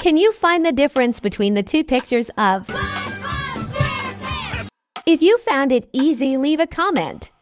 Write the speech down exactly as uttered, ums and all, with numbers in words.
Can you find the difference between the two pictures of? If you found it easy, leave a comment.